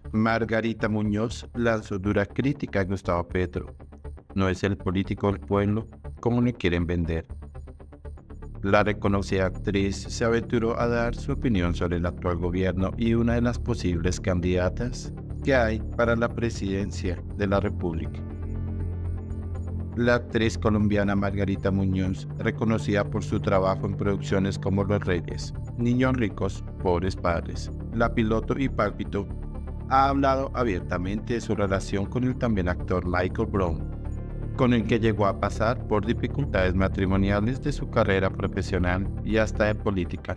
Margarita Muñoz lanzó dura crítica a Gustavo Petro. No es el político del pueblo como le quieren vender. La reconocida actriz se aventuró a dar su opinión sobre el actual gobierno y una de las posibles candidatas que hay para la presidencia de la República. La actriz colombiana Margarita Muñoz, reconocida por su trabajo en producciones como Los Reyes, Niños Ricos, Pobres Padres, La Piloto y Pálpito, ha hablado abiertamente de su relación con el también actor Michael Brown, con el que llegó a pasar por dificultades matrimoniales de su carrera profesional y hasta de política.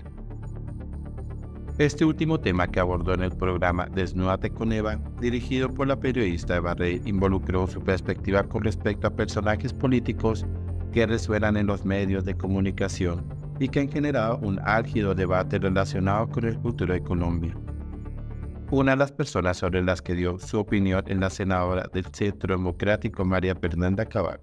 Este último tema que abordó en el programa Desnúdate con Eva, dirigido por la periodista Eva Rey, involucró su perspectiva con respecto a personajes políticos que resuenan en los medios de comunicación y que han generado un álgido debate relacionado con el futuro de Colombia. Una de las personas sobre las que dio su opinión es la senadora del Centro Democrático María Fernanda Cabal.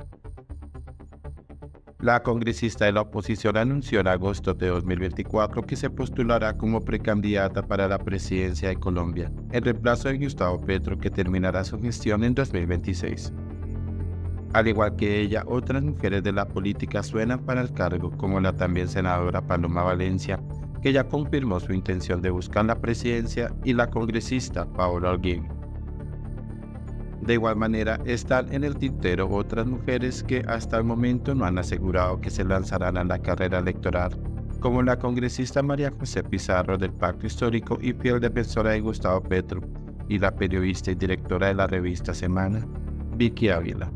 La congresista de la oposición anunció en agosto de 2024 que se postulará como precandidata para la presidencia de Colombia, en reemplazo de Gustavo Petro, que terminará su gestión en 2026. Al igual que ella, otras mujeres de la política suenan para el cargo, como la también senadora Paloma Valencia, que ya confirmó su intención de buscar la presidencia, y la congresista Paola Holguín. De igual manera, están en el tintero otras mujeres que hasta el momento no han asegurado que se lanzarán a la carrera electoral, como la congresista María José Pizarro del Pacto Histórico y fiel defensora de Gustavo Petro, y la periodista y directora de la revista Semana, Vicky Ávila.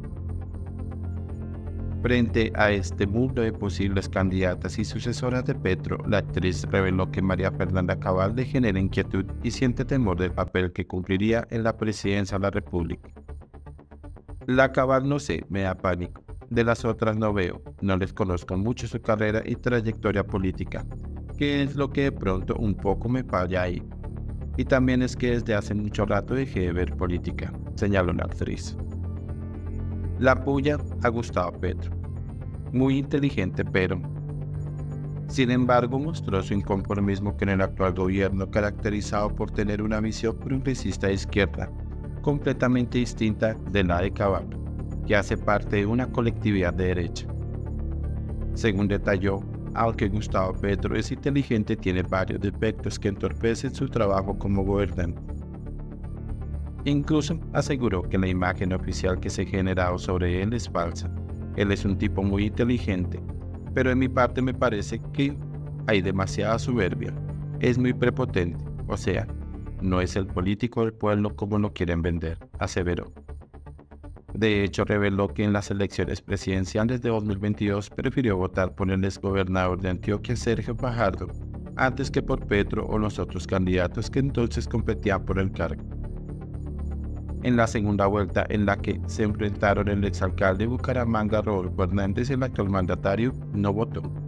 Frente a este mundo de posibles candidatas y sucesoras de Petro, la actriz reveló que María Fernanda Cabal le genera inquietud y siente temor del papel que cumpliría en la presidencia de la República. La Cabal no sé, me da pánico. De las otras no veo, no les conozco mucho su carrera y trayectoria política, que es lo que de pronto un poco me falla ahí. Y también es que desde hace mucho rato dejé de ver política, señaló la actriz. La apoya a Gustavo Petro. Muy inteligente, pero, sin embargo, mostró su inconformismo con el actual gobierno, caracterizado por tener una visión progresista de izquierda, completamente distinta de la de Cabal, que hace parte de una colectividad de derecha. Según detalló, aunque Gustavo Petro es inteligente, tiene varios defectos que entorpecen su trabajo como gobernante. Incluso aseguró que la imagen oficial que se ha generado sobre él es falsa. Él es un tipo muy inteligente, pero en mi parte me parece que hay demasiada soberbia. Es muy prepotente, o sea, no es el político del pueblo como lo quieren vender, aseveró. De hecho, reveló que en las elecciones presidenciales de 2022 prefirió votar por el exgobernador de Antioquia, Sergio Fajardo, antes que por Petro o los otros candidatos que entonces competían por el cargo. En la segunda vuelta, en la que se enfrentaron el exalcalde de Bucaramanga, Rodolfo Hernández, y el actual mandatario, no votó.